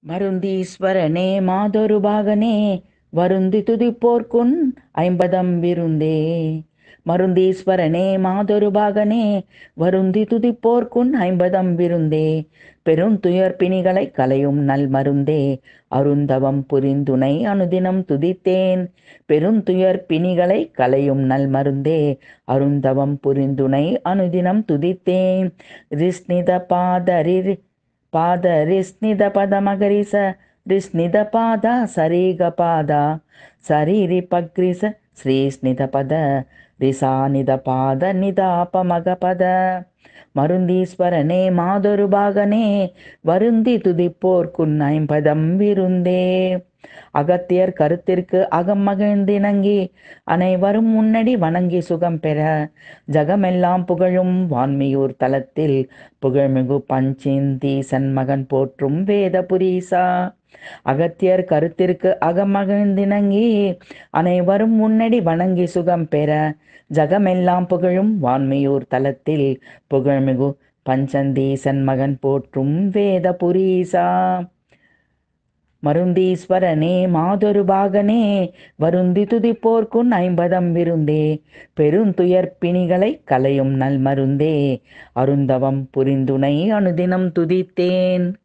மருந்தீஸ்வரனே மாதொரு பாகனே வருந்தி துதிப்போர்க்குன் ஐம்பதம் விருந்தே. மருந்தீஸ்வரனே மாதொரு பாகனே வருந்தி துதிப்போர்க்குன் ஐம்பதம் விருந்தே. பெருந்துயர் பிணிகளை களையும் நல் மருந்தே அருந்தவம் புரிந்துனை அனுதினம் துதித்தேன். பெருந்துயர் பிணிகளை களையும் நல் மருந்தே அருந்தவம் புரிந்துனை அனுதினம் துதித்தேன். ரிஸ்னித பாத ரிஸ்னித பத மகரிச ரிஸ்னித பாத சரிக பாத சரீரி பக்ரிச ஸ்ரீஸ்னித பத ரிசானித பாத நிதாப மகபத. மருந்தீஸ்வரனே மாதொரு பாகனே வருந்தி துதிப்போர்க்குன் ஐம்பதம் விருந்தே. அகத்தியர் கருத்திற்கு அகம் மகிழ்ந்திணங்கி அனைவரும் முன்னடி வணங்கி சுகம் பெற ஜகமெல்லாம் புகழும் வான்மியூர் தலத்தில் புகழ்மிகு பஞ்சிந்தீசன் மகன் போற்றும் வேதபுரீசா. அகத்தியர் கருத்திற்கு அகம் மகிழ்ந்திணங்கி அனைவரும் முன்னடி வணங்கி சுகம் பெற ஜகமெல்லாம் புகழும் வான்மியூர் தலத்தில் புகழ்மிகு பஞ்சந்தீசன் மகன் போற்றும் வேதபுரீசா. மருந்தீஸ்வரனே மாதொரு பாகனே வருந்தி துதிப்போர்க்குன் ஐம்பதம் விருந்தே. பெருந்துயர் பிணிகளை களையும் நல் மருந்தே அருந்தவம் புரிந்துனை அனுதினம் துதித்தேன்.